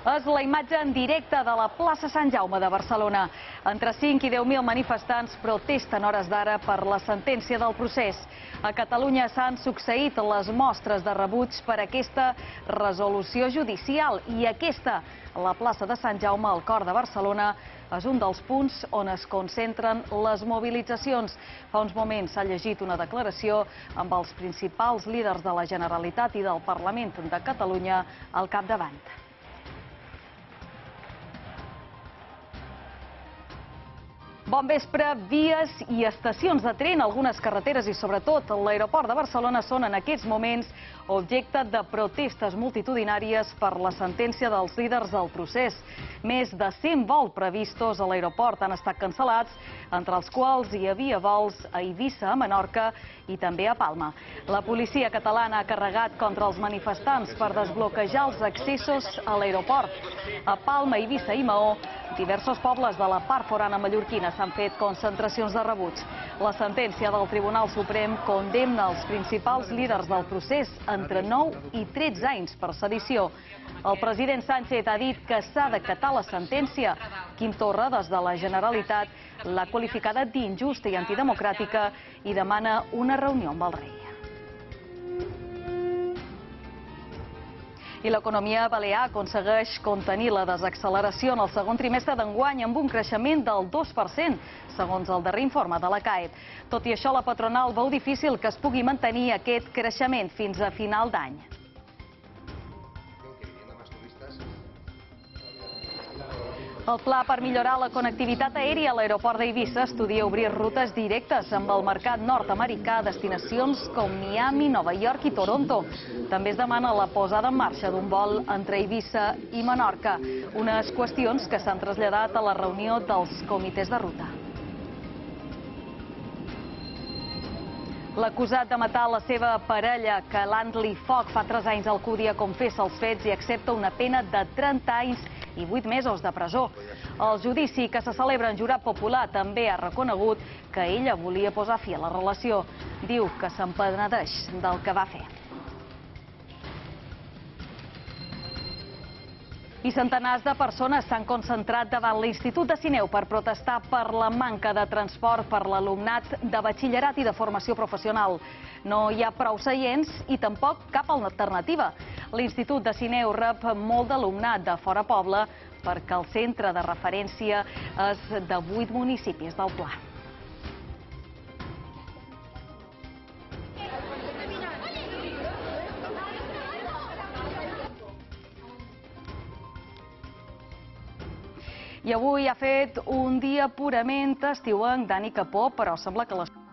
És la imatge en directe de la plaça Sant Jaume de Barcelona. Entre 5 i 10.000 manifestants protesten hores d'ara per la sentència del procés. A Catalunya s'han succeït les mostres de rebuig per aquesta resolució judicial i aquesta, la plaça de Sant Jaume, al cor de Barcelona, és un dels punts on es concentren les mobilitzacions. Fa uns moments s'ha llegit una declaració amb els principals líders de la Generalitat i del Parlament de Catalunya al capdavant. Bon vespre. Vies i estacions de tren, algunes carreteres i sobretot l'aeroport de Barcelona són en aquests moments objecte de protestes multitudinàries per la sentència dels líders del procés. Més de 100 vols previstos a l'aeroport han estat cancel·lats, entre els quals hi havia vols a Eivissa, a Menorca i també a Palma. La policia catalana ha carregat contra els manifestants per desbloquejar els accessos a l'aeroport. A Palma, Eivissa i Maó, diversos pobles de la part forana mallorquina s'han fet concentracions de rebuig. La sentència del Tribunal Suprem condemna els principals líders del procés entre 9 i 13 anys per sedició. El president Sánchez ha dit que s'ha d'acatar la sentència. Quim Torra, des de la Generalitat, l'ha qualificada d'injusta i antidemocràtica i demana una reunió amb el rei. I l'economia balear aconsegueix contenir la desacceleració en el segon trimestre d'enguany amb un creixement del 2%, segons el darrer informe de la CAE. Tot i això, la patronal veu difícil que es pugui mantenir aquest creixement fins a final d'any. El pla per millorar la connectivitat aèria a l'aeroport d'Eivissa estudia obrir rutes directes amb el mercat nord-americà a destinacions com Miami, Nova York i Toronto. També es demana la posada en marxa d'un vol entre Eivissa i Menorca, unes qüestions que s'han traslladat a la reunió dels comitès de ruta. L'acusat de matar la seva parella, que l'Antli Foc, fa 3 anys a Alcúdia, confessa els fets i accepta una pena de 30 anys i 8 mesos de presó. El judici, que se celebra en jurat popular, també ha reconegut que ella volia posar fi a la relació. Diu que s'empenedeix del que va fer. I centenars de persones s'han concentrat davant l'Institut de Sineu per protestar per la manca de transport per l'alumnat de batxillerat i de formació professional. No hi ha prou seients i tampoc cap alternativa. L'Institut de Sineu rep molt d'alumnat de fora poble perquè el centre de referència és de 8 municipis del Pla. I avui ha fet un dia purament estiuenc. Dani Capó, però sembla que les